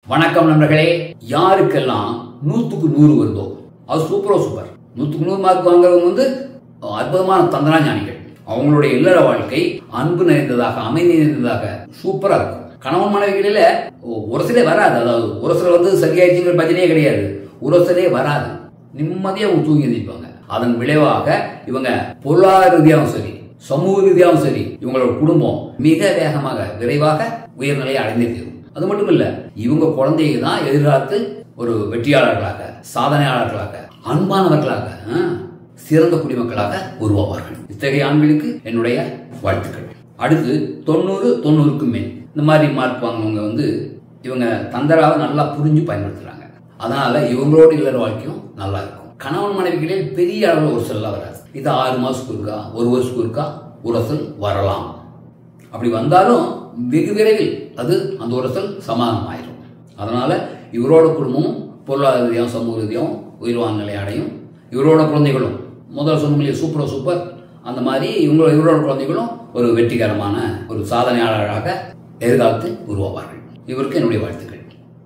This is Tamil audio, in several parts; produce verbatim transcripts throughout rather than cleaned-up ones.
வணக்கம் நண்பர்களே. யாருக்கெல்லாம் நூத்துக்கு நூறு வருதோ அது சூப்பரோ சூப்பர். நூத்துக்கு நூறு மார்க் வாங்குறவங்க வந்து அற்புதமான தந்திரா ஞானிகள். அவங்களுடைய இல்லற வாழ்க்கை அன்பு நிறைந்ததாக, அமைதி நிறைந்ததாக சூப்பரா இருக்கும். கணவன் மனைவிகளில ஒரு சிலே வராது. அதாவது ஒரு சில வந்து சரியாயிடுச்சுங்கிற பஜனையே கிடையாது. ஒரு சிலே வராது. நிம்மதியா அவங்க தூங்கி எழுந்திருப்பாங்க. அதன் விளைவாக இவங்க பொருளாதார ரீதியாகவும் சரி, சமூக ரீதியாகவும் சரி, இவங்களோட குடும்பம் மிக வேகமாக விரைவாக உயர்நிலையை அடைந்தே தீரும். அது மட்டும் இல்ல, இவங்க குழந்தைங்க தான் எதிர்காலத்தில் ஒரு வெற்றியாளர்களாக, சாதனையாளர்களாக, அன்பானவர்களாக, சிறந்த குடிமக்களாக உருவாவார்கள். இத்தகைய ஆண்களுக்கு என்னுடைய வாழ்த்துக்கள். அடுத்து தொண்ணூறு தொண்ணூறுக்கு மேல் இந்த மாதிரி மார்க் வாங்குவவங்க வந்து இவங்க தந்திராவை நல்லா புரிஞ்சு பயன்படுத்துறாங்க. அதனால இவங்களோட இல்லற வாழ்க்கையும் நல்லா இருக்கும். கணவன் மனைவிகளில் பெரிய அளவில் ஒரு செல்ல வராது. இது ஆறு மாசத்துக்கு இருக்கா, ஒரு வருஷத்துக்கு இருக்கா உரசல் வரலாம். அப்படி வந்தாலும் வெகு விரைவில் அது அந்த உரசல் சமாதானம் ஆயிரும். அதனால இவரோட குடும்பமும் பொருளாதார ரீதியாகவும் சமூக ரீதியாகவும் உயர்வான நிலை அடையும். இவரோட குழந்தைகளும் முதல் சொன்னே சூப்பரோ சூப்பர். அந்த மாதிரி இவங்களோட இவரோட குழந்தைகளும் ஒரு வெற்றிகரமான ஒரு சாதனையாளராக எதிர்காலத்தில் உருவாவார்கள். இவருக்கு என்னுடைய வாழ்த்துக்கள்.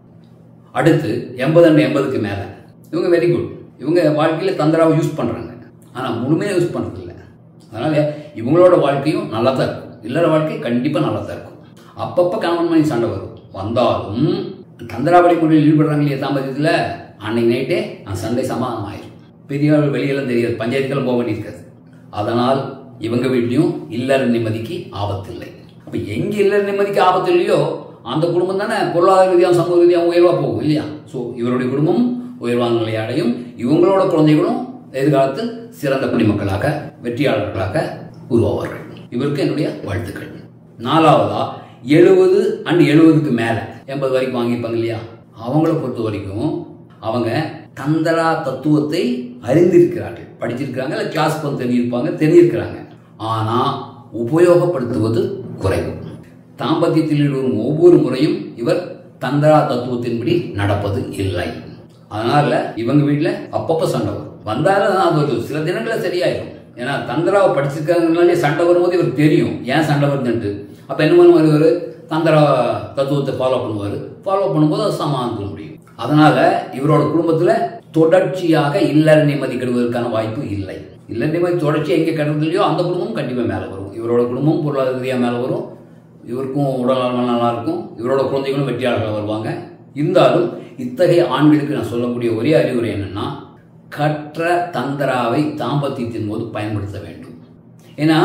அடுத்து எண்பது அண்ட் எண்பதுக்கு மேல இவங்க வெரி குட். இவங்க வாழ்க்கையில தந்திராவை யூஸ் பண்றாங்க, ஆனா முழுமையாக யூஸ் பண்றது இல்லை. அதனால இவங்களோட வாழ்க்கையும் நல்லா தான் இருக்கும். இல்லற வாழ்க்கை கண்டிப்பா நல்லா தான் இருக்கும். அப்பப்ப கணவன் மனைவி சண்டை வரும். வந்தாலும் தந்திராவளி முறையில் ஈடுபடுறாங்க இல்லையா தாம்பத்தியத்தில், அன்னைக்கு நைட்டே அந்த சண்டை சமாதானம் ஆயிரும். பெரிய வெளியெல்லாம் தெரியாது, பஞ்சாயத்துக்கெல்லாம் போக வேண்டியிருக்காது. அதனால் இவங்க வீட்லையும் இல்லற நிம்மதிக்கு ஆபத்து இல்லை. அப்ப எங்க இல்லற நிம்மதிக்கு ஆபத்து இல்லையோ அந்த குடும்பம் தானே பொருளாதார ரீதியாக சமூக ரீதியாக உயர்வா போகும் இல்லையா? ஸோ இவருடைய குடும்பமும் உயர்வான நிலை அடையும். இவங்களோட குழந்தைகளும் எதிர்காலத்தில் சிறந்த குடிமக்களாக, வெற்றியாளர்களாக உருவாவார்கள். இவருக்கு என்னுடைய வாழ்த்துக்கள். நாலாவதா எழுபது அண்ட் எழுபதுக்கு மேல எண்பது வரைக்கும் வாங்கிப்பாங்க இல்லையா, அவங்கள பொறுத்த வரைக்கும் அவங்க தந்திரா தத்துவத்தை அறிந்திருக்கிறார்கள், படிச்சிருக்கிறாங்க, இல்லை கிளாஸ்க்கு வந்து தெரிஞ்சிருப்பாங்க, தெரிஞ்சிருக்கிறாங்க. ஆனா உபயோகப்படுத்துவது குறைவு. தாம்பத்தியத்தில் ஈடுபடும் ஒவ்வொரு முறையும் இவர் தந்திரா தத்துவத்தின்படி நடப்பது இல்லை. அதனால இவங்க வீட்டுல அப்பப்ப சண்டை வரும். வந்தாலும் அது ஒரு சில தினங்கள சரியாயிடும். ஏன்னா தந்திராவை படிச்சிருக்காங்கனாலே சண்டை வரும்போது இவருக்கு தெரியும் ஏன் சண்டை வருதுன்ட்டு. அப்ப என்ன பண்ணுவார், இவர் தந்திரா தத்துவத்தை ஃபாலோ பண்ணுவார். ஃபாலோ பண்ணும்போது அது சமாளிக்க முடியும். அதனால இவரோட குடும்பத்துல தொடர்ச்சியாக இல்லற நிம்மதி கெடுவதற்கான வாய்ப்பு இல்லை. இல்லற நிம்மதி தொடர்ச்சி எங்க கெடுறது இல்லையோ அந்த குடும்பம் கண்டிப்பா மேல வரும். இவரோட குடும்பம் பொருளாதார ரீதியா மேல வரும். இவருக்கும் உடல் நல்லா இருக்கும். இவரோட குழந்தைகளும் வெற்றியாளர்கள் வருவாங்க. இருந்தாலும் இத்தகைய ஆண்களுக்கு நான் சொல்லக்கூடிய ஒரே அறிவுரை என்னன்னா, கற்ற தந்திராவை தாம்பத்தியத்தின் போது பயன்படுத்த வேண்டும். ஏன்னா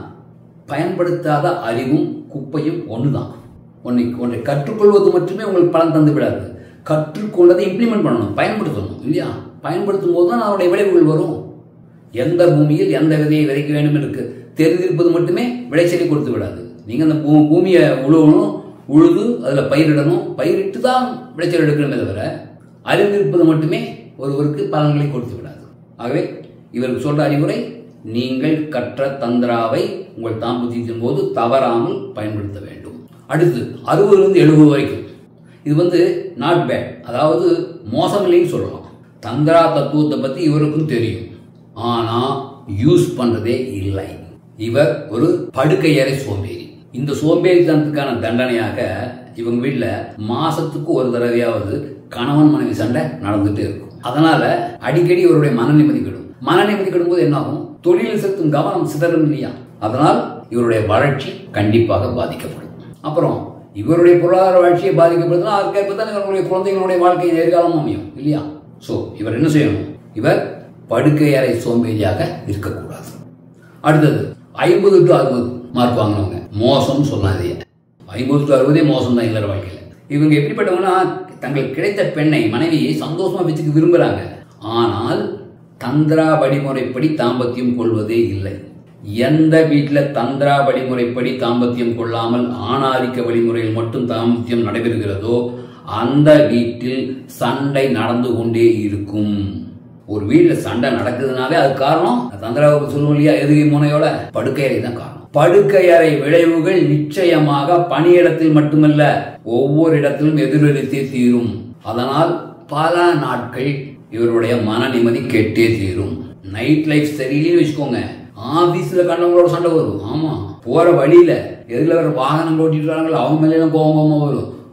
பயன்படுத்தாத அறிவும் குப்பையும் ஒண்ணுதான். ஒன்றை ஒன்றை கற்றுக்கொள்வது மட்டுமே உங்களுக்கு பலன் தந்து விடாது. கற்றுக்கொண்டதை இம்ப்ளிமெண்ட் பண்ணணும், பயன்படுத்தணும் இல்லையா? பயன்படுத்தும் போது தான் அதனுடைய விளைவுகள் வரும். எந்த பூமியில் எந்த விதையை விதைக்க வேண்டும் இருக்கு தெரிந்திருப்பது மட்டுமே விளைச்சலை கொடுத்து விடாது. நீங்க அந்த பூமியை உழுவணும், உழுது அதுல பயிரிடணும், பயிரிட்டு தான் விளைச்சல் எடுக்கணுமே தவிர அறிந்திருப்பது மட்டுமே ஒருவருக்கு பலன்களை கொடுத்து விடாது. ஆகவே இவருக்கு சொல்ற அறிவுரை, நீங்கள் கற்ற தந்திராவை உங்கள் தாம்பத்தியத்தின் போது தவறாமல் பயன்படுத்த வேண்டும். அடுத்து அறுபதுல இருந்து எழுபது வரைக்கும் இது வந்து நாட் பேட், அதாவது மோசம் இல்லைன்னு சொல்லலாம். தந்திரா தத்துவத்தை பத்தி இவருக்கும் தெரியும், ஆனா யூஸ் பண்றதே இல்லை. இவர் ஒரு படுக்கையறை சோம்பேறி. இந்த சோம்பேறித்தனத்துக்கான தண்டனையாக இவங்க வீட்டுல மாசத்துக்கு ஒரு தடவையாவது கணவன் மனைவி சண்டை நடந்துட்டே இருக்கும். அதனால அடிக்கடி இவருடைய மன நிம்மதி கெடும். மன நிம்மதி கெடும் போது என்ன ஆகும், தொழிலில் செலுத்தும் கவனம் சிதறும் இல்லையா? அதனால் இவருடைய வளர்ச்சி கண்டிப்பாக பாதிக்கப்படும். அப்புறம் இவருடைய பொருளாதார வளர்ச்சியை பாதிக்கப்படுதுன்னா அதுக்கேற்பதான் இவருடைய குழந்தைகளுடைய வாழ்க்கையின் எதிர்காலம் அமையும் இல்லையா? சோ இவர் என்ன செய்யணும், இவர் படுக்கையறை சோம்பேறியாக இருக்கக்கூடாது. அடுத்தது ஐம்பது டு அறுபது மார்க் வாங்கினவங்க மோசம் சொல்லாதீங்க. ஐம்பது டு அறுபதே மோசம் தான் இல்லற வாழ்க்கையில. இவங்க எப்படிப்பட்டவங்கன்னா, தங்களுக்கு கிடைத்த பெண்ணை, மனைவியை சந்தோஷமா வச்சுக்க விரும்புறாங்க. ஆனால் தந்திரா வழிமுறைப்படி தாம்பத்தியம் கொள்வதே இல்லை. எந்த வீட்டுல தந்திரா வழிமுறைப்படி தாம்பத்தியம் கொள்ளாமல் ஆணாதிக்க வழிமுறையில் மட்டும் தாம்பத்தியம் நடைபெறுகிறதோ அந்த வீட்டில் சண்டை நடந்து கொண்டே இருக்கும். ஒரு வீட்டுல சண்டை நடக்குதுனாலே அது காரணம் தந்திராவுக்கு சொல்லுவோம் இல்லையா, எதுகை முனையோட படுக்கையறை தான் காரணம். படுக்கையறை விளைவுகள் நிச்சயமாக பணியிடத்தில் மட்டுமல்ல ஒவ்வொரு இடத்திலும் எதிரொலித்தே தீரும். அதனால் பல நாட்கள் இவருடைய மன நிம்மதி கெட்டே தீரும். நைட் லைஃப் சரியில்லைன்னு வச்சுக்கோங்க, ஆபீஸ்ல கண்டவங்களோட சண்டை வரும். ஆமா, போற வழியில எதுல வேற வாகனம் ஓட்டிட்டு வராங்களோ அவங்க மேல கோபமா வரும்.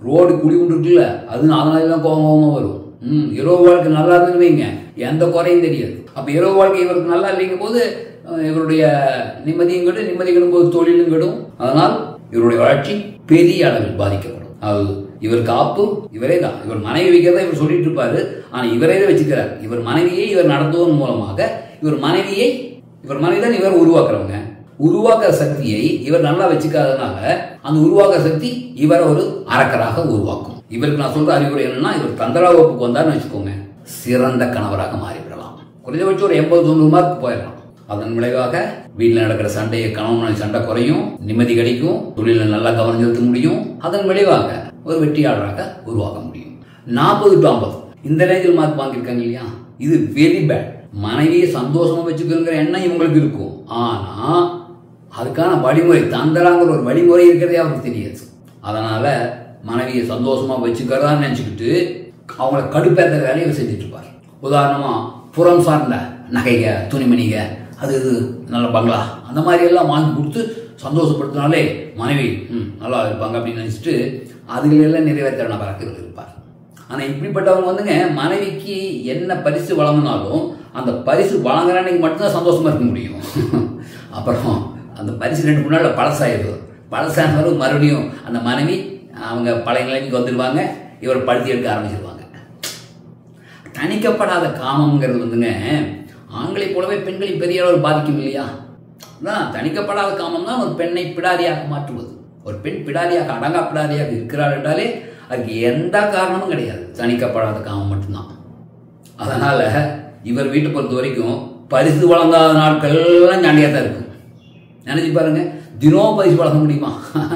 ரோடு குழி கொண்டு இருக்குல்ல, அது அதனால தான் கோபம் கோபமாக வரும். ம் இரவு வாழ்க்கை நல்லா இருக்குன்னு வைங்க, எந்த குறையும் தெரியாது. அப்போ இரவு வாழ்க்கை இவருக்கு நல்லா இல்லைங்கும் போது இவருடைய நிம்மதியும் கெடும், நிம்மதி கெடும் போது தொழிலும் கெடும். அதனால் இவருடைய வளர்ச்சி பெரிய அளவில் பாதிக்கப்படும். அது இவர் காப்பு இவரே தான். இவர் மனைவி வைக்கிறதா இவர் சொல்லிட்டு இருப்பாரு, ஆனா இவரே தான் வச்சுக்கிறார். இவர் மனைவியை இவர் நடத்துவதன் மூலமாக இவர் மனைவியை இவர் மனைவி தான் இவர் உருவாக்குறவங்க. உருவாக்குற சக்தியை இவர் நல்லா வச்சுக்காதனால அந்த உருவாக்குற சக்தி இவர் ஒரு அரக்கராக உருவாக்கும். இவருக்கு நான் சொல்ற அறிவுரை என்னன்னா, இவர் தந்திரா வகுப்புக்கு வந்தார்னு வச்சுக்கோங்க, சிறந்த கணவராக மாறிவிடலாம். குறைந்தபட்சம் ஒரு எண்பது தொண்ணூறு மார்க் போயிடலாம். அதன் விளைவாக வீட்டில் நடக்கிற சண்டையை கணவன் சண்டை குறையும், நிம்மதி கிடைக்கும், தொழிலில் நல்லா கவனம் செலுத்த முடியும். அதன் விளைவாக ஒரு வெற்றியாளராக உருவாக்க முடியும். நாற்பது டு ஐம்பது இந்த ரேஞ்சில் மார்க் வாங்கியிருக்காங்க இல்லையா, இது வெரி பேட். மனைவியை சந்தோஷமா வச்சுக்கிற எண்ணம் இவங்களுக்கு இருக்கும், ஆனா அதுக்கான வழிமுறை தந்திராங்கிற ஒரு வழிமுறை இருக்கிறதே அவருக்கு தெரியாது. அதனால மனைவியை சந்தோஷமா வச்சுக்கிறதா நினைச்சுக்கிட்டு அவங்கள கடுப்பேற்ற வேலையை செஞ்சுட்டு இருப்பார். உதாரணமா புறம் சார்ந்த நகைக, துணிமணிக, அது இது நல்ல பங்களா அந்த மாதிரி எல்லாம் வாங்கி கொடுத்து சந்தோஷப்படுத்தினாலே மனைவி ம் நல்லா இருப்பாங்க அப்படின்னு நினைச்சிட்டு அதுகளெல்லாம் நிறைவேற்ற நபராக இருப்பார். ஆனா இப்படிப்பட்டவங்க வந்துங்க மனைவிக்கு என்ன பரிசு வழங்கினாலும் அந்த பரிசு வழங்குற அன்னைக்கு மட்டும்தான் சந்தோஷமா இருக்க முடியும். அப்புறம் அந்த பரிசு ரெண்டு மூணு நாள் பழசாயிடும். பழசானவரும் மறுபடியும் அந்த மனைவி அவங்க பழைய நிலைமைக்கு வந்துடுவாங்க, இவர் படுத்தி எடுக்க ஆரம்பிச்சிருவாங்க. தணிக்கப்படாத காமங்கிறது வந்துங்க ஆண்களை போலவே பெண்களை பெரிய அளவில் பாதிக்கும் இல்லையா? அதான் தணிக்கப்படாத காமம் தான் ஒரு பெண்ணை பிடாரியாக மாற்றுவது. ஒரு பெண் பிடாரியாக அடங்கா பிடாரியாக இருக்கிறாள் என்றாலே அதுக்கு எந்த காரணமும் கிடையாது, தணிக்கப்படாத காமம் மட்டும்தான். அதனால இவர் வீட்டை பொறுத்த வரைக்கும் பரிசு வழங்காத நாட்கள் எல்லாம் ஞாண்டியாக தான் இருக்கும். நினைச்சு பாருங்க, தினம் பரிசு வழங்க முடியுமா?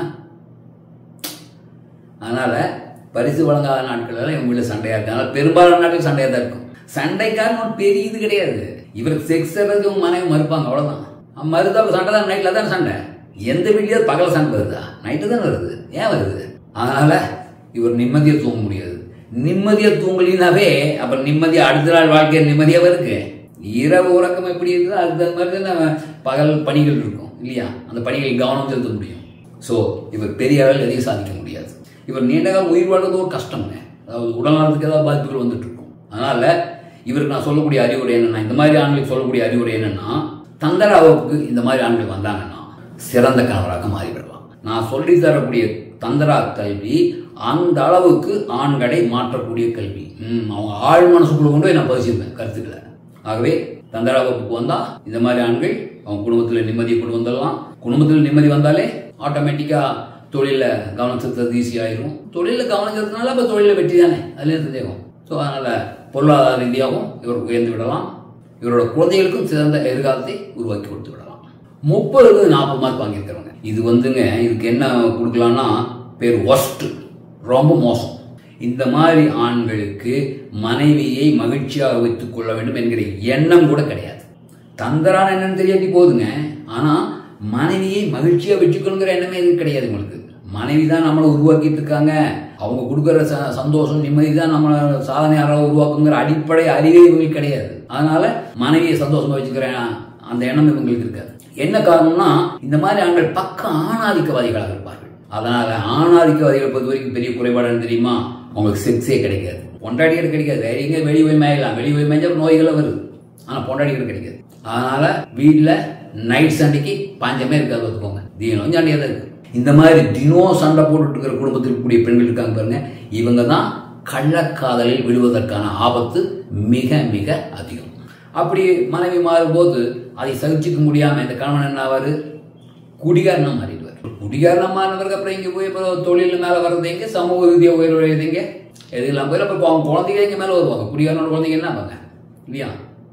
அதனால பரிசு வழங்காத நாட்கள் எல்லாம் இவங்க வீட்டில் சண்டையா இருக்கு. அதனால பெரும்பாலான நாட்கள் சண்டையா தான் இருக்கும். சண்டைக்காரன் பெரிய இது கிடையாது, இவருக்கு செக்ஸ் எடுறதுக்கு உங்க மனைவி மறுப்பாங்க, அவ்வளவுதான். மறுதா சண்டை தான், நைட்ல தான் சண்டை. எந்த வீட்லயாவது பகல சண்டை வருதா? நைட்டு தான் வருது. ஏன் வருது? அதனால இவர் நிம்மதியா தூங்க முடியாது. நிம்மதியா தூங்கலினாவே அப்புறம் நிம்மதியா அடுத்த நாள் வாழ்க்கை நிம்மதியாவே இருக்கு. இரவு உறக்கம் எப்படி இருக்குதோ அது மாதிரி தான் பகல் பணிகள் இருக்கும் இல்லையா? அந்த பணிகளில் கவனம் செலுத்த முடியும். ஸோ இவர் பெரிய அளவில் எதையும் சாதிக்க முடியாது. இவர் நீண்ட காலம் உயிர் வாழ்றது ஒரு கஷ்டம்ங்க. அதாவது உடல் நலத்துக்கு ஏதாவது பாதிப்புகள் வந்துட்டு இருக்கும். அதனால இவருக்கு நான் சொல்லக்கூடிய அறிவுரை என்னன்னா, இந்த மாதிரி ஆண்களுக்கு சொல்லக்கூடிய அறிவுரை என்னன்னா, தந்திரா வகுப்புக்கு இந்த மாதிரி ஆண்கள் வந்தாங்கன்னா சிறந்த கணவராக மாறிவிடலாம். நான் சொல்லி தரக்கூடிய தந்திரா கல்வி அந்த அளவுக்கு ஆண்களை மாற்றக்கூடிய கல்வி. ம் அவங்க ஆழ் மனசுக்குள்ள கொண்டு போய் நான் பதிச்சிருப்பேன் கருத்துக்களை. ஆகவே தந்திரா வகுப்புக்கு வந்தா இந்த மாதிரி ஆண்கள் அவங்க குடும்பத்தில் நிம்மதியை கொண்டு வந்துடலாம். குடும்பத்தில் நிம்மதி வந்தாலே ஆட்டோமேட்டிக்கா தொழில கவனம் செலுத்துறது ஈஸியாயிரும். தொழில கவனம் செலுத்தினால அப்ப தொழில வெற்றி தானே, அதுல தெரியும். ஸோ அதனால பொருளாதார ரீதியாகவும் இவர் உயர்ந்து விடலாம். இவரோட குழந்தைகளுக்கும் சிறந்த எதிர்காலத்தை உருவாக்கி கொடுத்து விடலாம். முப்பதுக்கு நாற்பது மார்க் வாங்கியிருக்கிறவங்க இது வந்துங்க, இதுக்கு என்ன கொடுக்கலாம்னா பேர் ஒஸ்ட், ரொம்ப மோசம். இந்த மாதிரி ஆண்களுக்கு மனைவியை மகிழ்ச்சியாக வைத்துக் கொள்ள வேண்டும் என்கிற எண்ணம் கூட கிடையாது. தந்திரான என்னன்னு தெரியாட்டி போதுங்க, ஆனா மனைவியை மகிழ்ச்சியா வச்சுக்கணுங்கிற எண்ணமே எதுவும் கிடையாது உங்களுக்கு. மனைவி தான் நம்மளை உருவாக்கிட்டு இருக்காங்க, அவங்க கொடுக்குற சந்தோஷம் நிம்மதி தான் நம்மளை சாதனையாளராக உருவாக்குங்கிற அடிப்படை அறிவே இவங்களுக்கு கிடையாது. அதனால மனைவியை சந்தோஷமா வச்சுக்கிறேன் அந்த எண்ணம் இவங்களுக்கு இருக்காது. என்ன காரணம்னா இந்த மாதிரி ஆண்கள் பக்க ஆணாதிக்கவாதிகளாக இருப்பார்கள். அதனால ஆணாதிக்கவாதிகளை பொறுத்த வரைக்கும் பெரிய குறைபாடு தெரியுமா, அவங்களுக்கு செக்ஸே கிடைக்காது, பொண்டாடிகள் கிடைக்காது. எங்க வெளியே போய் மேயலாம், வெளியே போய் மேய்ஞ்சா நோய்கள் வருது, ஆனா பொண்டாடிகள் கிடைக்காது. அதனால வீட்டுல நைட் சண்டைக்கு பஞ்சமே இருக்காது பார்த்துக்கோங்க, தினம் சண்டையா தான் இருக்கு. இந்த மாதிரி தினம் சண்டை போட்டுட்டு இருக்கிற குடும்பத்தில் இருக்கக்கூடிய பெண்கள் இருக்காங்க பாருங்க, இவங்க தான் கள்ளக்காதலில் விழுவதற்கான ஆபத்து மிக மிக அதிகம். அப்படி மனைவி மாறும்போது அதை சகிச்சுக்க முடியாம இந்த கணவன் என்ன ஆவாரு, குடிகாரனா மாறிடுவார். குடிகாரனா மாறினதுக்கு அப்புறம் இங்க போய் இப்போ தொழில் மேல வர்றது எங்க, சமூக ரீதியாக உயர்வுறது எங்க, எதுலாம் போய் அப்போ அவங்க குழந்தைங்க எங்க மேல வருவாங்க. குடிகாரனோட குழந்தைங்க என்ன ஆவாங்க இல்லையா?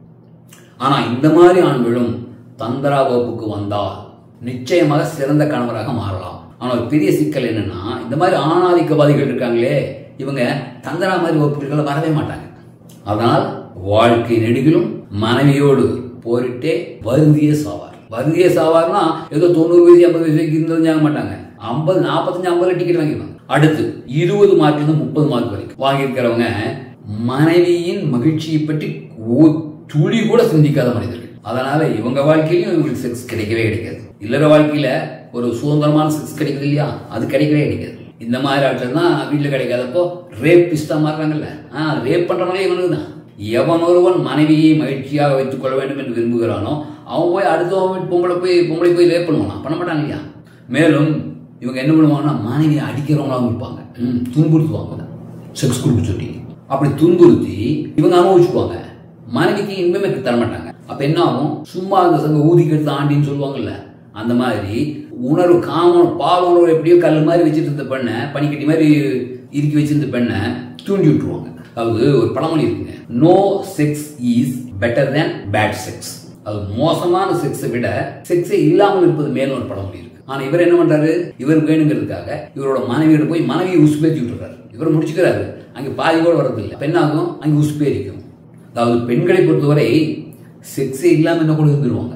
ஆனா இந்த மாதிரி ஆண்களும் தந்திரா வகுப்புக்கு வந்தால் நிச்சயமாக சிறந்த கணவராக மாறலாம். ஆனால் ஒரு பெரிய சிக்கல் என்னன்னா, இந்த மாதிரி ஆணாதிக்கவாதிகள் இருக்காங்களே, இவங்க தந்திரா மாதிரி வகுப்புகளை வரவே மாட்டாங்க. அதனால் வாழ்க்கை நெடுகிலும் மனைவியோடு போரிட்டே வருந்தியே சாவார். வருந்தியே சாவார்னா ஏதோ தொண்ணூறு வயசு ஐம்பது வயசு இருந்தது மாட்டாங்க, ஐம்பது நாற்பத்தஞ்சு ஐம்பது டிக்கெட் வாங்கிடுவாங்க. அடுத்து இருபது மார்க் இருந்து முப்பது மார்க் வரைக்கும் வாங்கியிருக்கிறவங்க மனைவியின் மகிழ்ச்சியை பற்றி துளி கூட சிந்திக்காத மனிதர்கள். அதனால இவங்க வாழ்க்கையிலும் இவங்களுக்கு செக்ஸ் கிடைக்கவே கிடைக்காது. இல்லற வாழ்க்கையில ஒரு சுதந்திரமான செக்ஸ் கிடைக்குது இல்லையா, அது கிடைக்கவே கிடைக்காது. இந்த மாதிரி ஆட்கள் தான் வீட்டில் கிடைக்காதப்போ ரேப் பிஸ்தா மாறுறாங்கல்ல. ஆ ரேப் பண்றவங்களே இவனுக்கு தான். எவன் ஒருவன் மனைவியை மகிழ்ச்சியாக வைத்துக் கொள்ள வேண்டும் என்று விரும்புகிறானோ அவன் போய் அடுத்தவன் பொம்பளை போய் பொம்பளை போய் ரேப் பண்ணுவானா? பண்ண மாட்டாங்க இல்லையா? மேலும் இவங்க என்ன பண்ணுவாங்கன்னா மனைவியை அடிக்கிறவங்களாவும் இருப்பாங்க, துன்புறுத்துவாங்க, செக்ஸ் கொடுக்க சொல்லி. அப்படி துன்புறுத்தி இவங்க அனுபவிச்சுக்குவாங்க, மனைவிக்கு இன்பமே தரமாட்டாங்க. அப்ப என்ன ஆகும்? சும்மா அந்த சங்க ஊதிக்கு எடுத்து ஆண்டின்னு சொல்லுவாங்கல்ல, அந்த மாதிரி உணர்வு காம பால் உணர்வு எப்படியோ கல் மாதிரி வச்சுட்டு இருந்த பெண்ணை, பனிக்கட்டி மாதிரி இறுக்கி வச்சிருந்த பெண்ணை தூண்டி விட்டுருவாங்க. அதாவது ஒரு பழமொழி இருக்குங்க, no sex is better than bad sex. அது மோசமான செக்ஸை விட செக்ஸே இல்லாமல் இருப்பது மேலும் ஒரு பழமொழி இருக்கு. ஆனா இவர் என்ன பண்றாரு? இவர் வேணுங்கிறதுக்காக இவரோட மனைவியோட போய் மனைவியை உசுப்பேத்தி விட்டுறாரு. இவர் முடிச்சுக்கிறாரு, அங்க பாதி கூட வர்றது இல்லை. பெண்ணாகும் அங்கே உசுப்பேரிக்கும். அதாவது பெண்களை பொறுத்தவரை செக்ஸே இல்லாம என்ன கூட இருந்துருவாங்க.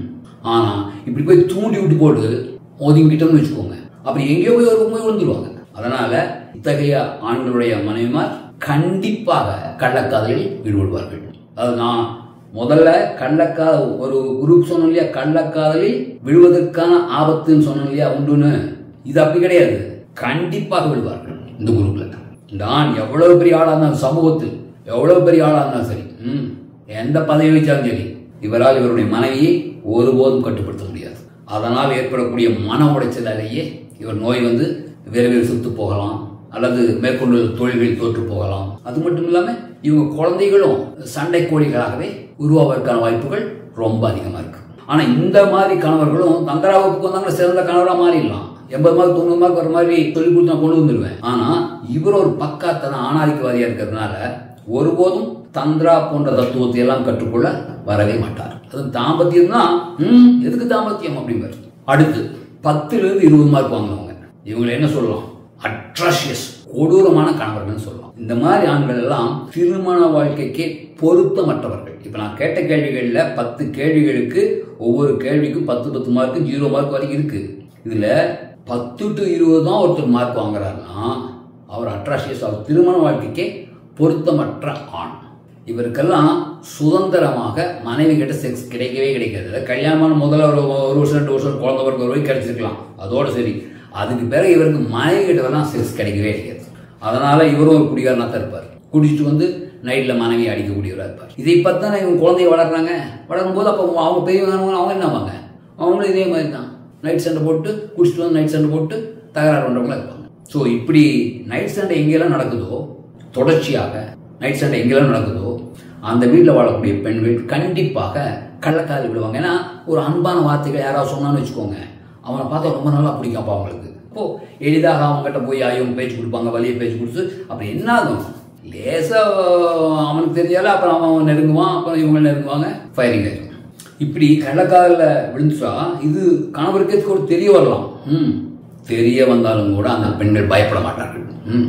ஆனா இப்படி போய் தூண்டி விட்டு போட்டு ஒதுங்கிட்டோம்னு வச்சுக்கோங்க, அப்படி எங்கேயோ போய் ஒரு போய் விழுந்துருவாங்க. அதனால இத்தகைய ஆண்களுடைய மனைவிமார் கண்டிப்பாக கள்ளக்காதலில் ஈடுபடுவார்கள். அது நான் முதல்ல கள்ளக்காத ஒரு குரூப் சொன்னோம் இல்லையா, கள்ளக்காதலில் விழுவதற்கான ஆபத்துன்னு சொன்னோம் இல்லையா உண்டுன்னு. இது அப்படி கிடையாது, கண்டிப்பாக விழுவார்கள் இந்த குரூப்ல. இந்த ஆண் எவ்வளவு பெரிய ஆளா இருந்தாலும், சமூகத்தில் எவ்வளவு பெரிய ஆளா இருந்தாலும் சரி, ம் எந்த பதவி வச்சாலும் சரி, இவரால் இவருடைய மனைவியை ஒருபோதும் கட்டுப்படுத்த முடியாது. அதனால் ஏற்படக்கூடிய மன உடைச்சலாலேயே இவர் நோய் வந்து விரைவில் சுத்து போகலாம், அல்லது மேற்கொண்டு தொழில்களில் தோற்று போகலாம். அது மட்டும் இல்லாம இவங்க குழந்தைகளும் சண்டை கோழிகளாகவே உருவாவதற்கான வாய்ப்புகள் ரொம்ப அதிகமா இருக்கு. ஆனா இந்த மாதிரி கணவர்களும் தங்கராவுக்கு வந்தாங்கன்னா சிறந்த கணவரா மாறிடலாம். எண்பது மார்க் தொண்ணூறு மார்க் வர மாதிரி சொல்லி கொடுத்து நான் கொண்டு வந்துடுவேன். ஆனா இவர் ஒரு பக்காத்தன ஆணாதிக்கவாதியா இருக்கிறதுனால ஒருபோதும் தந்திரா போன்ற தத்துவத்தை எல்லாம் கற்றுக்கொள்ள வரவே மாட்டார். அது தாம்பத்தியம் தான். ம் எதுக்கு தாம்பத்தியம் அப்படிங்கிறது. அடுத்து பத்துல இருந்து இருபது மார்க் வாங்குவாங்க. இவங்களை என்ன சொல்லலாம்? அட்ராஷியஸ், கொடூரமான கணவர்கள் சொல்லலாம். இந்த மாதிரி ஆண்கள் எல்லாம் திருமண வாழ்க்கைக்கு பொருத்தமற்றவர்கள். இப்ப நான் கேட்ட கேள்விகள்ல பத்து கேள்விகளுக்கு ஒவ்வொரு கேள்விக்கும் பத்து பத்து மார்க்கு ஜீரோ மார்க் வரைக்கும் இருக்கு. இதுல பத்து டு இருபது தான் ஒருத்தர் மார்க் வாங்குறாருன்னா அவர் அட்ராஷியஸ், அவர் திருமண வாழ்க்கைக்கே பொருத்தமற்ற ஆண். இவருக்கெல்லாம் சுதந்திரமாக மனைவி கிட்ட செக்ஸ் கிடைக்கவே கிடைக்காது. கல்யாணமான முதல்ல ஒரு ஒரு வருஷம் ரெண்டு வருஷம் குழந்தை பிறகு ஒரு வரைக்கும் கிடைச்சிருக்கலாம், அதோட சரி. அதுக்கு பிறகு இவருக்கு மனைவி கிட்டலாம் செக்ஸ் கிடைக்கவே கிடைக்காது. அதனால இவரும் ஒரு குடிகாரனா தான் இருப்பார். குடிச்சிட்டு வந்து நைட்ல மனைவி அடிக்கக்கூடியவராக இருப்பார். இதை பார்த்தானே இவங்க குழந்தைய வளர்க்குறாங்க. வளரும் போது அப்போ அவங்க பெரியவங்க அவங்க என்ன ஆவாங்க? அவங்களும் இதே மாதிரி தான் நைட் சண்டை போட்டு குடிச்சிட்டு வந்து நைட் சண்டை போட்டு தகராறு பண்றவங்களா இருப்பாங்க. ஸோ இப்படி நைட் சண்டை எங்கெல்லாம் நடக்குதோ, தொடர்ச்சியாக நைட் சண்டை எங்கெல்லாம் நடக்குதோ, அந்த வீட்டில் வாழக்கூடிய பெண்கள் கண்டிப்பாக கள்ளக்காதல் விடுவாங்க. ஏன்னா ஒரு அன்பான வார்த்தைகள் யாராவது சொன்னான்னு வச்சுக்கோங்க, அவனை பார்த்தா ரொம்ப நல்லா பிடிக்கும் அவங்களுக்கு. இப்போ எளிதாக அவங்ககிட்ட போய் அவங்க பேச்சு கொடுப்பாங்க, வலிய பேச்சு கொடுத்து அப்படி என்ன ஆகும்? லேசா அவனுக்கு தெரிஞ்சாலும் அப்புறம் அவன் நெருங்குவான், அப்புறம் இவங்க நெருங்குவாங்க, ஃபயரிங் ஆயிடும். இப்படி கள்ளக்காதல விழுந்துச்சா இது கணவருக்கே கூட தெரிய வரலாம். ம் தெரிய வந்தாலும் கூட அந்த பெண்கள் பயப்பட மாட்டார்கள். ம்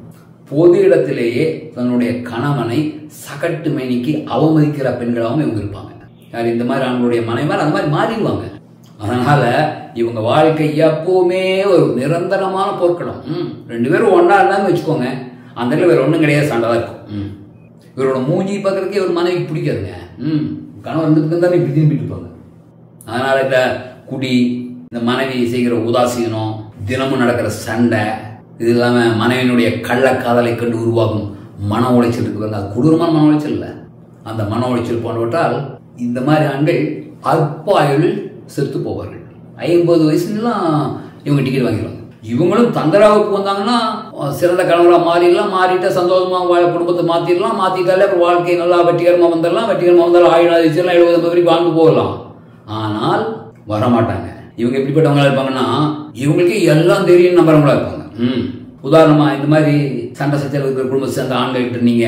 பொது இடத்திலேயே தன்னுடைய கணவனை சகட்டு மேனிக்கு அவமதிக்கிற பெண்களாகவும் இவங்க இருப்பாங்க. யார்? இந்த மாதிரி அவங்களுடைய மனைவிமார் அந்த மாதிரி மாறிடுவாங்க. அதனால இவங்க வாழ்க்கை எப்பவுமே ஒரு நிரந்தரமான போர்க்களம். ம் ரெண்டு பேரும் ஒன்னா இருந்தான்னு வச்சுக்கோங்க, அந்த இடத்துல வேற ஒன்றும் கிடையாது, சண்டை தான் இருக்கும். ம் இவரோட மூஞ்சி பார்க்கறதுக்கே ஒரு மனைவிக்கு பிடிக்காதுங்க. ம் கணவன் இருந்துட்டு தான் இப்படி திரும்பிட்டு இருப்பாங்க. அதனால இந்த குடி, இந்த மனைவி செய்கிற உதாசீனம், தினமும் நடக்கிற சண்டை, இது இல்லாம மனைவியினுடைய கள்ளக்காதலை கண்டு உருவாகும் மன உளைச்சல் இருக்கு. அது கொடூரமான மன உளைச்சல் இல்லை, அந்த மன உளைச்சல் போன்றவற்றால் இந்த மாதிரி ஆண்கள் அற்ப ஆயுளில் செத்து போவார்கள். ஐம்பது வயசுலாம் இவங்க டிக்கெட் வாங்கிடுவாங்க. இவங்களும் தந்திராவுக்கு வந்தாங்கன்னா சிறந்த கணவரா மாறிடலாம், மாறிட்டா சந்தோஷமா வாழ குடும்பத்தை மாத்திடலாம், மாத்திட்டாலே அப்புறம் வாழ்க்கை நல்லா வெற்றிகரமா வந்துடலாம், வெற்றிகரமா வந்தாலும் ஆயுள் எழுபது ஐம்பது வரைக்கும் வாழ்ந்து போகலாம். ஆனால் வரமாட்டாங்க. இவங்க எப்படிப்பட்டவங்களா இருப்பாங்கன்னா இவங்களுக்கு எல்லாம் தெரியும் நம்புறவங்களா இருப்பாங்க. ம் உதாரணமா இந்த மாதிரி சண்டை சச்சரவு இருக்கிற குடும்பத்தை சேர்ந்த ஆண்கள்கிட்ட நீங்க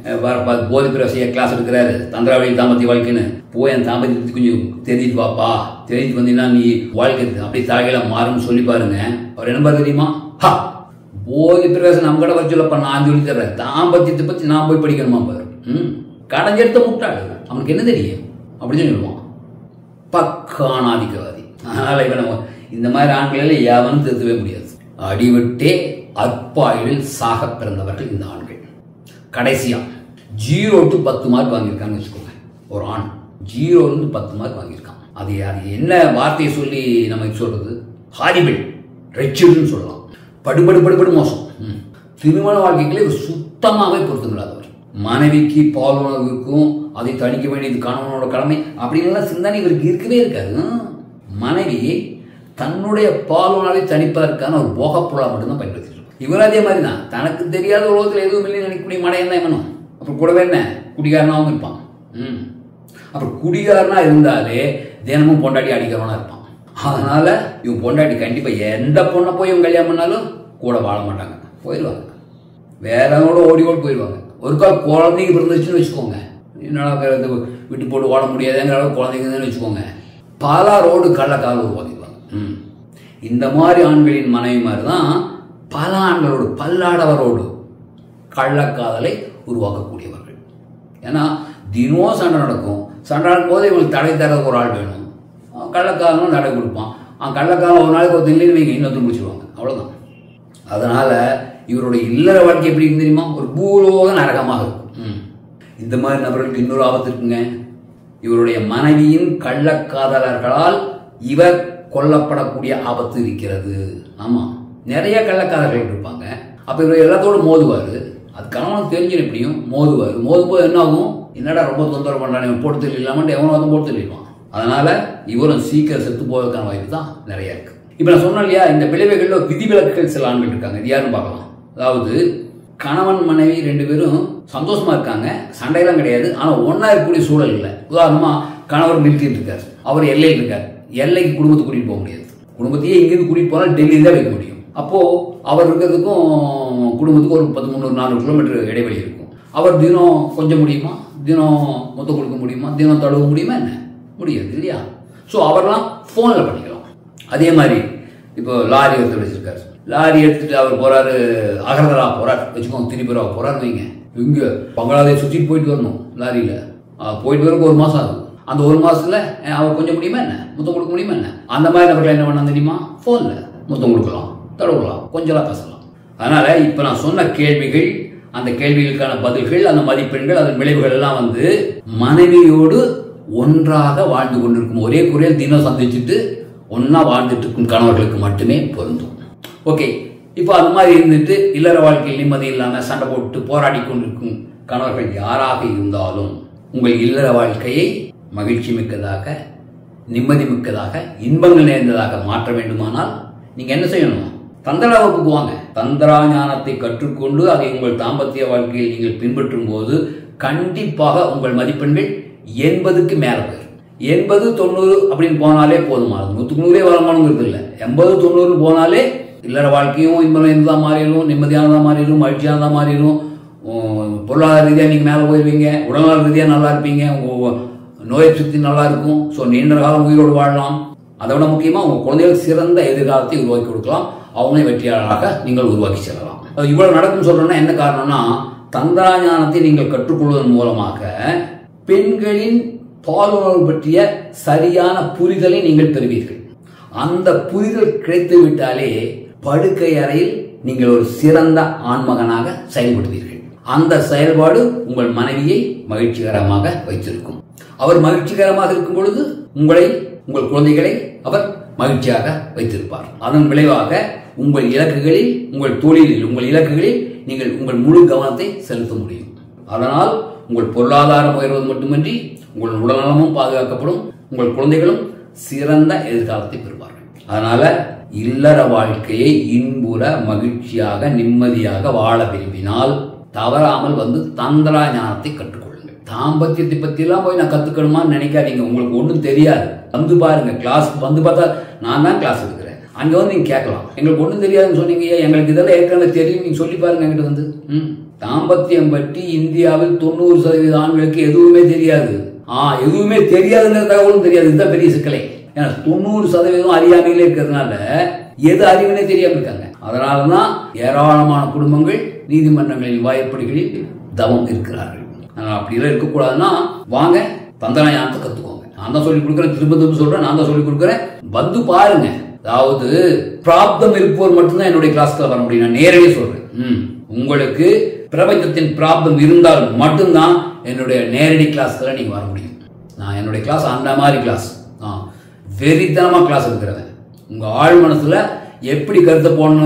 போதை பிரவசிய கிளாஸ் எடுக்கிறாரு, தந்திராவளி தாம்பத்திய வாழ்க்கைன்னு போய் அந்த தாம்பத்தியத்தை கொஞ்சம் தெரிஞ்சிட்டு வாப்பா, தெரிஞ்சிட்டு வந்தீங்கன்னா நீ வாழ்க்கை அப்படி தலைகளை மாறும்னு சொல்லி பாருங்க. அவர் என்ன பாரு தெரியுமா? ஹா போதை பிரவேசம் நம்ம கடை வர சொல்லப்பா, நான் சொல்லி தர்றேன், தாம்பத்தியத்தை பத்தி நான் போய் படிக்கணுமா பாரு. ம் கடைஞ்செடுத்த முட்டாள், அவனுக்கு என்ன தெரியும் அப்படின்னு சொல்லுவான். பக்கானாதிக்கவாதி. அதனால இவன் இந்த மாதிரி ஆண்களில் எவனும் திருத்தவே முடியாது. அடிவிட்டே அற்பாயுளில் சாக பிறந்தவர்கள் இந்த ஆண்கள். கடைசியா ஜீரோ டு பத்து மார்க் வாங்கியிருக்கான்னு வச்சுக்கோங்க. ஒரு ஆண் ஜீரோ இருந்து பத்து மார்க் வாங்கியிருக்கான். அது அது என்ன வார்த்தையை சொல்லி நம்ம சொல்றது? ஹாரிபிள், ரெச்சிடுன்னு சொல்லலாம். படுபடு படுபடு மோசம். திருமண வாழ்க்கைகளே சுத்தமாகவே பொருத்தமில்லாதவர். மனைவிக்கு பால் உணவுக்கும் அதை தணிக்க வேண்டியது கணவனோட கடமை அப்படின்லாம் சிந்தனை இவருக்கு இருக்கவே இருக்காது. மனைவி தன்னுடைய பால் உணவை தணிப்பதற்கான ஒரு போகப்பொருளாக மட்டும்தான் பயன்படுத்திட்டு இவர் அதே மாதிரி தான். தனக்கு தெரியாத உலகத்தில் எதுவும் இல்லை நினைக்கக்கூடிய மனையன் தான் வேணும். அப்புறம் கூடவே என்ன குடிகாரனாகவும் இருப்பான். ம் அப்புறம் குடிகாரனா இருந்தாலே தினமும் பொண்டாட்டி அடிக்கிறவனா இருப்பான். அதனால இவன் பொண்டாட்டி கண்டிப்பா எந்த பொண்ணை போய் இவன் கல்யாணம் பண்ணாலும் கூட வாழ மாட்டாங்க, போயிடுவாங்க. வேறவங்களோட ஓடி ஓடி போயிடுவாங்க. ஒரு கால் குழந்தைங்க பிறந்துச்சுன்னு வச்சுக்கோங்க, என்னடா விட்டு போட்டு ஓட முடியாதுங்கிற அளவுக்கு குழந்தைங்க வச்சுக்கோங்க, பல ரோடு கள்ளக்கால் உருவாக்கிடுவாங்க. ம் இந்த மாதிரி ஆண்களின் மனைவி மாதிரி தான் பல ஆண்களோடு பல்லாடவரோடு கள்ளக்காதலை உருவாக்கக்கூடியவர்கள். ஏன்னா தினம் சண்டை நடக்கும். சண்டை நடக்கும் போது இவங்களுக்கு தடை தர ஒரு ஆள் வேணும். கள்ளக்காரனும் தடை கொடுப்பான். அவன் கள்ளக்காரன் ஒரு நாளைக்கு ஒரு தில்லைன்னு வைங்க, இன்னொருத்தர் முடிச்சுடுவாங்க, அவ்வளோதான். அதனால இவருடைய இல்லற வாழ்க்கை எப்படி இருக்கு தெரியுமா? ஒரு பூலோக நரகமாக இருக்கும். இந்த மாதிரி நபர்களுக்கு இன்னொரு ஆபத்து இருக்குங்க. இவருடைய மனைவியின் கள்ளக்காதலர்களால் இவர் கொல்லப்படக்கூடிய ஆபத்து இருக்கிறது. ஆமா, நிறைய கள்ளக்காதலர்கள் இருப்பாங்க. அப்ப இவர் எல்லாத்தோடு மோதுவாரு. அது கணவனுக்கு தெரிஞ்சு எப்படியும் மோதுவார். மோதும்போது என்ன ஆகும்? என்னடா ரொம்ப தொந்தரவு பண்றானே, போட்டு தெரியலாமன்ட்டு எவனோ வந்து போட்டு தெரியவான். அதனால இவரும் சீக்கிரம் செத்து போவதற்கான வாய்ப்பு தான் நிறைய இருக்கு. இப்ப நான் சொன்னேன் இல்லையா, இந்த விளைவுகளில் விதிவிலக்குகள் சில ஆண்கள் இருக்காங்க. இது யாருன்னு பார்க்கலாம். அதாவது கணவன் மனைவி ரெண்டு பேரும் சந்தோஷமா இருக்காங்க, சண்டையெல்லாம் கிடையாது, ஆனா ஒன்னா இருக்கக்கூடிய சூழல் இல்லை. உதாரணமா கணவர் மிலிட்டரியில் இருக்காரு, அவர் எல்லையில் இருக்காரு. எல்லைக்கு குடும்பத்தை கூட்டிட்டு போக முடியாது. குடும்பத்தையே இங்கிருந்து கூட்டிட்டு போனால் டெல்லியில் தான் வைக்க முடியும். அப்போ அவர் இருக்கிறதுக்கும் குடும்பத்துக்கும் ஒரு பதிமூணு நானூறு கிலோமீட்டர் இடைவெளி இருக்கும். அவர் தினம் கொஞ்சம் முடியுமா? தினம் மொத்தம் கொடுக்க முடியுமா? தினம் தழுவ முடியுமா? என்ன முடியாது இல்லையா? ஸோ அவர்லாம் ஃபோனில் பண்ணிக்கலாம். அதே மாதிரி இப்போ லாரி ஒருத்தர் வச்சிருக்காரு. லாரி எடுத்துட்டு அவர் போறாரு, அகர்தலா போறாரு வச்சுக்கோங்க, திரிபுரா போறாரு வைங்க. இங்க பங்களாதேஷ் சுற்றிட்டு போயிட்டு வரணும் லாரியில. போயிட்டு வரக்கு ஒரு மாசம் ஆகும். அந்த ஒரு மாசத்துல அவர் கொஞ்சம் முடியுமா என்ன? முத்தம் கொடுக்க முடியுமா என்ன? அந்த மாதிரி நபர்கள் என்ன பண்ண தெரியுமா? போன்ல முத்தம் கொடுக்கலாம், தடவலாம், கொஞ்சம் பேசலாம். அதனால இப்ப நான் சொன்ன கேள்விகள், அந்த கேள்விகளுக்கான பதில்கள், அந்த மதிப்பெண்கள், அதன் விளைவுகள் எல்லாம் வந்து மனைவியோடு ஒன்றாக வாழ்ந்து கொண்டிருக்கும், ஒரே குறையில் தினம் சந்திச்சுட்டு ஒன்னா வாழ்ந்துட்டு இருக்கும் கணவர்களுக்கு மட்டுமே பொருந்தும். ஓகே, இப்போ அது மாதிரி இருந்துட்டு இல்லற வாழ்க்கையில் நிம்மதி இல்லாம சண்டை போட்டு போராடி கொண்டிருக்கும் கணவர்கள் யாராக இருந்தாலும் உங்கள் இல்லற வாழ்க்கையை மகிழ்ச்சி மிக்கதாக, நிம்மதி மிக்கதாக, இன்பங்கள் நிறைந்ததாக மாற்ற வேண்டுமானால் நீங்க என்ன செய்யணும்? தந்திரா வகுப்புக்கு வாங்க. தந்திரா ஞானத்தை கற்றுக்கொண்டு அதை உங்கள் தாம்பத்திய வாழ்க்கையில் நீங்கள் பின்பற்றும் போது கண்டிப்பாக உங்கள் மதிப்பெண்கள் எண்பதுக்கு மேல போயிடும். எண்பது தொண்ணூறு அப்படின்னு போனாலே போதுமானது. நூற்றுக்கு நூறே வரமானங்கிறது இல்லை. எண்பது தொண்ணூறு போனாலே இல்லற வாழ்க்கையும் இன்பம் நிறைந்ததாக மாறிடும், நிம்மதியானதாக மாறிடும், மகிழ்ச்சியானதாக மாறிடும். பொருளாதார ரீதியாக நீங்கள் மேலே போயிடுவீங்க, உடல்நல ரீதியாக நல்லா இருப்பீங்க, உங்கள் நோய் சுத்தி நல்லா இருக்கும். ஸோ நீண்ட காலம் உயிரோடு வாழலாம். அதை விட முக்கியமாக உங்கள் குழந்தைகள் சிறந்த எதிர்காலத்தை உருவாக்கி கொடுக்கலாம். அவங்களே வெற்றியாளராக நீங்கள் உருவாக்கி செல்லலாம். இவ்வளவு நடக்கும் சொல்றேன்னா என்ன காரணம்னா, தந்திரா ஞானத்தை நீங்கள் கற்றுக்கொள்வதன் மூலமாக பெண்களின் பாலுணர்வு பற்றிய சரியான புரிதலை நீங்கள் பெறுவீர்கள். அந்த புரிதல் கிடைத்து விட்டாலே படுக்கை அறையில் நீங்கள் ஒரு சிறந்த ஆண்மகனாக செயல்படுவீர்கள். அந்த செயல்பாடு உங்கள் மனைவியை மகிழ்ச்சிகரமாக வைத்திருக்கும். அவர் மகிழ்ச்சிகரமாக இருக்கும் பொழுது உங்களை, உங்கள் குழந்தைகளை அவர் மகிழ்ச்சியாக வைத்திருப்பார். அதன் விளைவாக உங்கள் இலக்குகளில், உங்கள் தொழிலில், உங்கள் இலக்குகளில் நீங்கள் உங்கள் முழு கவனத்தை செலுத்த முடியும். அதனால் உங்கள் பொருளாதாரம் உயர்வது மட்டுமின்றி உங்கள் உடல்நலமும் பாதுகாக்கப்படும், உங்கள் குழந்தைகளும் சிறந்த எதிர்காலத்தை பெறுவார்கள். அதனால இல்லற வாழ்க்கையை இன்புற மகிழ்ச்சியாக நிம்மதியாக வாழ விரும்பினால் தவறாமல் வந்து தந்திரா ஞானத்தை கற்றுக்கொள்ளுங்கள். தாம்பத்தியத்தை பத்தி எல்லாம் போய் நான் கத்துக்கணுமான்னு நினைக்காதீங்க. உங்களுக்கு ஒன்றும் தெரியாது. வந்து பாருங்க, கிளாஸ் வந்து பார்த்தா நான் தான் கிளாஸ் எடுக்கிறேன். அங்க வந்து நீங்க கேட்கலாம், எங்களுக்கு ஒன்றும் தெரியாதுன்னு சொன்னீங்க, எங்களுக்கு இதெல்லாம் ஏற்கனவே தெரியும், நீங்க சொல்லி பாருங்க என்கிட்ட வந்து. ம் தாம்பத்தியம் பற்றி இந்தியாவில் தொண்ணூறு சதவீத ஆண்களுக்கு எதுவுமே தெரியாது. ஆஹ் எதுவுமே தெரியாதுங்கிற தகவலும் தெரியாது. இதுதான் பெரிய சிக்கலை. ஏன்னா தொண்ணூறு சதவீதம் அறியாமையிலே இருக்கிறதுனால எது அறிவுனே தெரியாம இருக்காங்க. அதனாலதான் ஏராளமான குடும்பங்கள் நீதிமன்றங்களில் வாய்ப்படிகளில் தவம் இருக்கிறார்கள். அப்படிலாம் இருக்கக்கூடாதுன்னா வாங்க, தந்திரா ஞானத்தை கத்துக்கோங்க. நான் தான் சொல்லி கொடுக்குறேன், திரும்ப திரும்ப சொல்றேன், நான் தான் சொல்லி கொடுக்குறேன். வந்து பாருங்க. அதாவது பிராப்தம் இருப்போர் மட்டும்தான் என்னுடைய கிளாஸ்ல வர முடியும். நான் நேரடியாக சொல்றேன். ம் உங்களுக்கு பிரபஞ்சத்தின் பிராப்தம் இருந்தால் மட்டும்தான் என்னுடைய நேரடி கிளாஸ்ல நீங்க வர முடியும். நான் என்னுடைய கிளாஸ் அந்த மாதிரி கிளாஸ், வெறித்தனமா கிளாஸ் எடுக்கிறேன். உங்க ஆழ் மனசுல எப்படி கருத்தை போடணும்,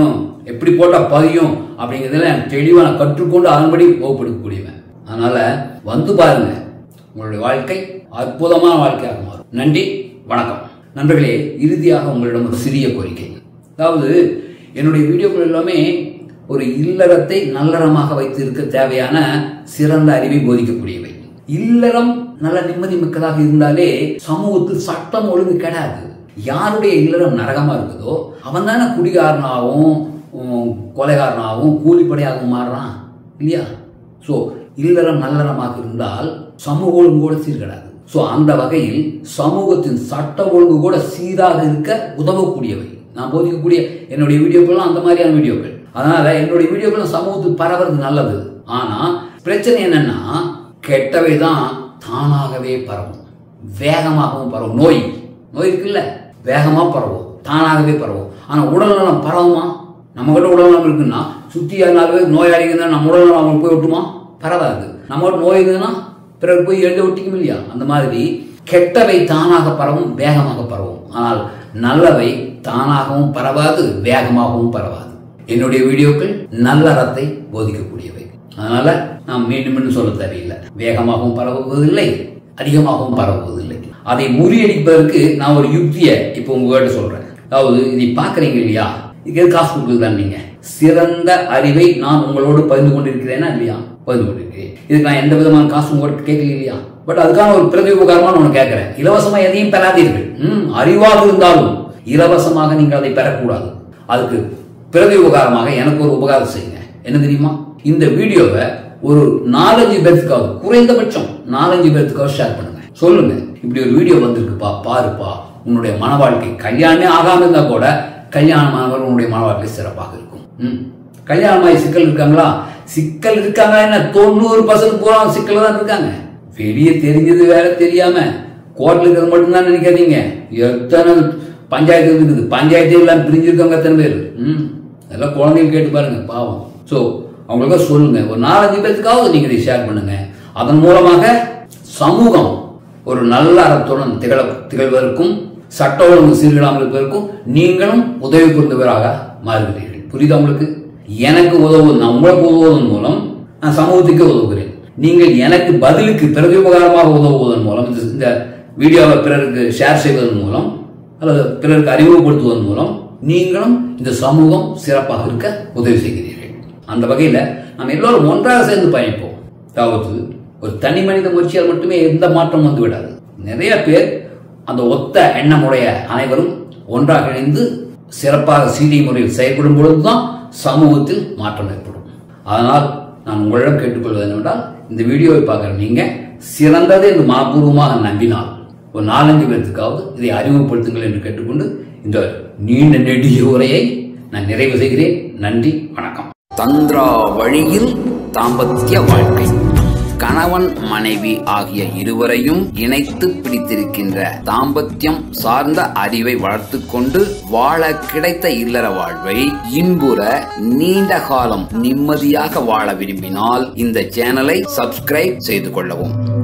எப்படி போட்டா பதியும் அப்படிங்கிறதுல தெளிவாக நான் கற்றுக்கொண்டு அதன்படி வகுப்படுத்தக்கூடியவன். அதனால வந்து பாருங்க, உங்களுடைய வாழ்க்கை அற்புதமான வாழ்க்கையாக மாறும். நன்றி, வணக்கம். நண்பர்களே, இறுதியாக உங்களிடம் ஒரு சிறிய கோரிக்கை. அதாவது என்னுடைய வீடியோக்கள் எல்லாமே ஒரு இல்லறத்தை நல்லறமாக வைத்து இருக்க தேவையான சிறந்த அறிவை போதிக்கக்கூடியவை. இல்லறம் நல்ல நிம்மதி மிக்கதாக இருந்தாலே சமூகத்தில் சட்டம் ஒழுங்கு கிடையாது. யாருடைய இல்லறம் நரகமா இருக்குதோ அவன் தானே குடிகாரனாகவும் கொலைகாரனாகவும் கூலிப்படையாகவும் மாறுறான் இல்லையா? ஸோ இல்லறம் நல்லறமாக இருந்தால் சமூக ஒழுங்கு கூட சீர்கடாது. ஸோ அந்த வகையில் சமூகத்தின் சட்ட ஒழுங்கு கூட சீராக இருக்க உதவக்கூடியவை நான் போதிக்கக்கூடிய என்னுடைய வீடியோக்கள்லாம் அந்த மாதிரியான வீடியோக்கள். அதனால என்னுடைய வீடியோக்கள் சமூகத்துக்கு பரவுறது நல்லது. ஆனா பிரச்சனை என்னன்னா, கெட்டவை தான் தானாகவே பரவும், வேகமாகவும் பரவும். நோய் நோய் இருக்குல்ல, வேகமா பரவும், தானாகவே பரவும். ஆனா உடல்நலம் பரவுமா? நம்ம கிட்ட உடல்நலம் இருக்குன்னா சுத்தி நாலு பேர் நோயாளிங்கன்னா நம்ம உடல்நலம் அவங்களுக்கு போய் விட்டுமா? பரவாது. நம்மளோட நோய் இருக்குன்னா பிறகு போய் எழுத ஒட்டிக்கும் இல்லையா? அந்த மாதிரி கெட்டவை தானாக பரவும், வேகமாக பரவும். ஆனால் நல்லவை தானாகவும் பரவாது, வேகமாகவும் பரவாது. என்னுடைய வீடியோக்கள் நல்லறத்தை போதிக்கக்கூடியவை. அதனால நாம் மீண்டும் மீண்டும் சொல்ல தேவையில்லை. வேகமாகவும் பரவுவதில்லை, அதிகமாகவும் பரவுவதில்லை. அதை முறியடிப்பதற்கு நான் ஒரு யுக்தியை இப்போ உங்ககிட்ட சொல்றேன். அதாவது இதை பாக்குறீங்க இல்லையா, இதுக்கு காசு கொடுக்குதுதான். நீங்க சிறந்த அறிவை நான் உங்களோடு பகிர்ந்து கொண்டிருக்கிறேன்னா இல்லையா? பகிர்ந்து கொண்டிருக்கிறேன். இதுக்கு நான் எந்த விதமான காசு உங்கள்கிட்ட கேட்கல இல்லையா? பட் அதுக்கான ஒரு பிரதி உபகாரமா நான் கேட்கிறேன். இலவசமா எதையும் பெறாதீர்கள். ம் அறிவாக இருந்தாலும் இலவசமாக நீங்கள் அதை பெறக்கூடாது. அதுக்கு பிரதி உபகாரமாக எனக்கு ஒரு உபகாரம் செய்யுங்க. என்ன தெரியுமா? இந்த வீடியோவை ஒரு நாலஞ்சு பேருக்காவது, குறைந்தபட்சம் நாலஞ்சு பேருக்காவது ஷேர் பண்ணுங்க. சொல்லுங்க, இப்படி ஒரு வீடியோ வந்திருக்குப்பா, பாருப்பா. உன்னுடைய மன வாழ்க்கை கல்யாணமே ஆகாம இருந்தா கூட கல்யாணமானவர் உன்னுடைய மன வாழ்க்கை சிறப்பாக இருக்கும். ம் கல்யாணமாய் சிக்கல் இருக்காங்களா? சிக்கல் இருக்காங்க. என்ன தொண்ணூறு பர்சன்ட் பூரா சிக்கல் தான் இருக்காங்க. வெளியே தெரிஞ்சது வேற தெரியாம கோர்ட்ல இருக்கிறது மட்டும்தான் நினைக்காதீங்க. எத்தனை பஞ்சாயத்து இருக்குது, பஞ்சாயத்து எல்லாம் பிரிஞ்சிருக்காங்க எத்தனை பேர். ம் அதெல்லாம் குழந்தைகள் கேட்டு பாருங்க, பாவம். ஸோ அவங்களுக்கு சொல்லுங்க, ஒரு நாலஞ்சு பேருக்காவது நீங்க இதை ஷேர் பண்ணுங்க. அதன் மூலமாக சமூகம் ஒரு நல்ல அறத்துடன் திகழ திகழ்வதற்கும் சட்ட ஒழுங்கு சீர்கிடாமல் இருப்பதற்கும் நீங்களும் உதவி புரிந்தவராக மாறுகிறீர்கள். புரியுதா உங்களுக்கு? எனக்கு உதவுவது, நான் உங்களுக்கு உதவுவதன் மூலம் நான் சமூகத்துக்கு உதவுகிறேன். நீங்கள் எனக்கு பதிலுக்கு பிரதி உபகாரமாக உதவுவதன் மூலம், இந்த வீடியோவை பிறருக்கு ஷேர் செய்வதன் மூலம் அல்லது பிறருக்கு அறிமுகப்படுத்துவதன் மூலம் நீங்களும் இந்த சமூகம் சிறப்பாக இருக்க உதவி செய்கிறீர்கள். அந்த வகையில நாம் எல்லோரும் ஒன்றாக சேர்ந்து பயணிப்போம். அதாவது ஒரு தனி மனித முயற்சியால் மட்டுமே எந்த மாற்றம் வந்து விடாது. நிறைய பேர் அந்த ஒத்த எண்ணமுடைய அனைவரும் ஒன்றாக இணைந்து சிறப்பாக சீரிய முறையில் செயல்படும் பொழுதுதான் சமூகத்தில் மாற்றம் ஏற்படும். அதனால் நான் உங்களிடம் கேட்டுக்கொள்வது என்னவென்றால், இந்த வீடியோவை பார்க்குற நீங்க சிறந்ததை இந்த மனப்பூர்வமாக நம்பினால் ஒரு நாலஞ்சு பேருக்காவது இதை அறிமுகப்படுத்துங்கள் என்று கேட்டுக்கொண்டு இந்த நீண்ட நெடிய உரையை நான் நிறைவு செய்கிறேன். நன்றி, வணக்கம். தந்திரா வழியில் தாம்பத்திய வாழ்க்கை. கணவன் மனைவி ஆகிய இருவரையும் இணைத்து பிடித்திருக்கின்ற தாம்பத்தியம் சார்ந்த அறிவை வளர்த்து கொண்டு வாழ கிடைத்த இல்லற வாழ்வை இன்புற நீண்ட காலம் நிம்மதியாக வாழ விரும்பினால் இந்த சேனலை சப்ஸ்கிரைப் செய்து கொள்ளவும்.